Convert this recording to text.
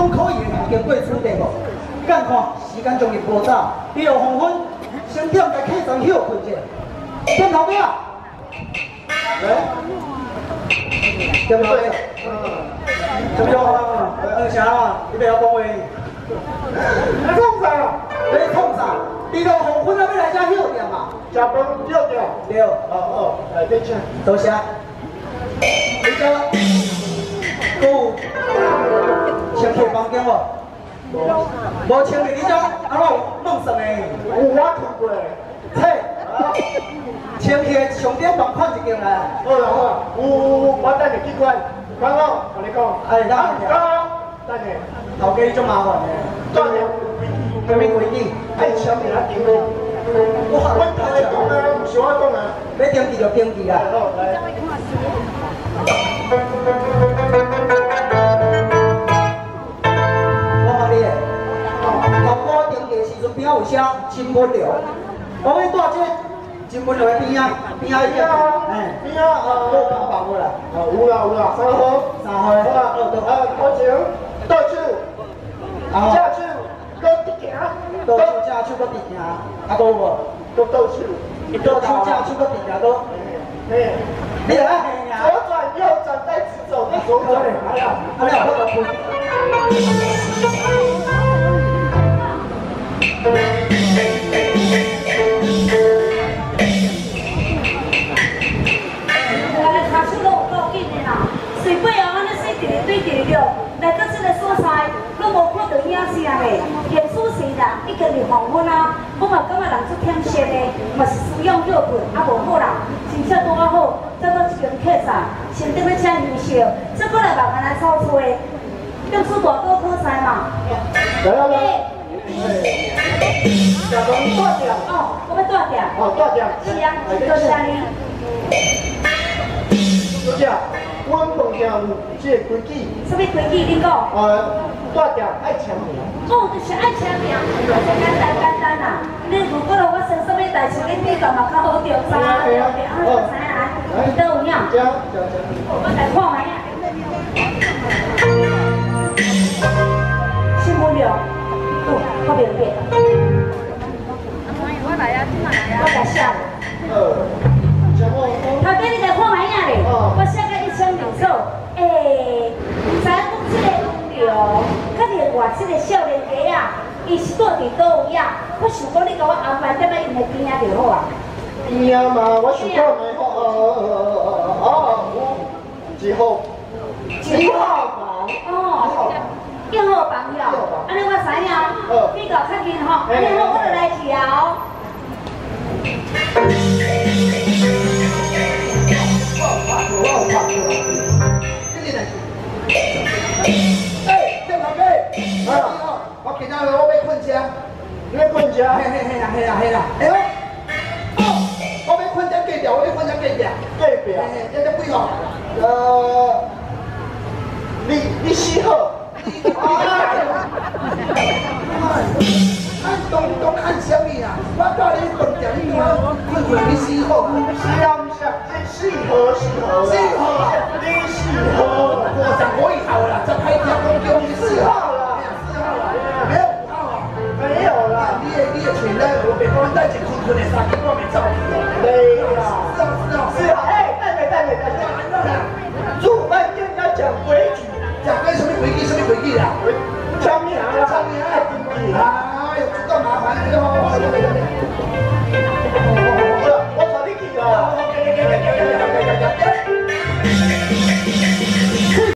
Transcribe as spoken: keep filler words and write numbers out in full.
讲可以的，经过此地无？你敢看时间将近无早，你有黄昏，先点在客栈休困者。点头尾啊！来，点头尾。怎么样啊？二啥啊？你不要讲话。你创啥？你创啥？你到黄昏啊，要来遮休店嘛？食饭休店。对。哦哦，来点请。多谢。你这，搁有清气房间无？无。无清气，你这安怎有梦算的？有我看过。嘿。清气上点同款一间来。好啦好啦，有我等你去管。管好，我跟你讲。哎，等下。等下。头家你足麻烦的。怎样？什么规矩？爱签名啊，订的。我我头来讲啊，唔是我讲啊。要登记就登记啦。好，来。我问你，头哥登记时阵边仔有写金文流，我要带这金文流的边仔，边仔伊啊，哎，边仔呃，有空房无啦？哦，有啦有啦，三号，三号，好啦，好，呃，多钱？倒手，正手，搁直行，倒手正手搁直行，啊，无无，搁倒手，倒手正手搁直行搁，嘿，你来，左转右转再直走，你左转，哎呀，哎呀，我都开。来，卡手都有够紧的啦，随便哦，安尼洗一个对一个了。来到这个所在，我无看到影声嘞。现主持人已经是黄昏啊，我嘛感觉人足忝色的，嘛是需要休困，啊无好啦，真正拄啊好，找到一间客栈，先等要请优秀，再过来慢慢来炒菜，用出大锅可菜嘛。来来来，小龙大点哦，我要大点。哦，大点。是啊，多谢你。小姐。我们饭店有这个规矩。什么规矩？你讲。呃，大店爱签名。哦，就是爱签名，就简单简单啦。你如果我生什么代志，你比较嘛较好调查，对不对？啊，我知啊，你都有影。这这这。我来看卖啊。新闻了，哦，我明白。我来啊，今来啊。我来写。呃，头家你来看卖啊咧，我写个。签名手，诶，知影讲这个旅游，较另外这个少年家啊，伊是住伫倒位啊？我想讲你甲我安排踮咧因的边仔就好啊。边仔嘛，我想讲的好，呃，哦，有一号，一号房，哦，一号房了，安尼我知影，比较较近吼，安尼好，我就来调。哎，郑老弟，啊，我今仔日我要困车，你要困车？嘿嘿嘿啦嘿啦嘿啦，哎呦，哦，我要困车隔壁，我要困车隔壁，隔壁，嘿嘿，这这几号？呃，你你四号？看东东看什么啊？我教你饭店里面困困你四号，是啊不是啊？这四号四号，四号啊，你四号，我十五以后啦，就开条公叫你四号啦，四号啦，没有五号啊，没有啦，你的你的钱呢？我别讲带一困困的衫，我没走，没啦，是啊是啊是啊，哎，带没带没带没，住饭店要讲规矩，讲规什么规矩什么规矩啦？签名啦，签名。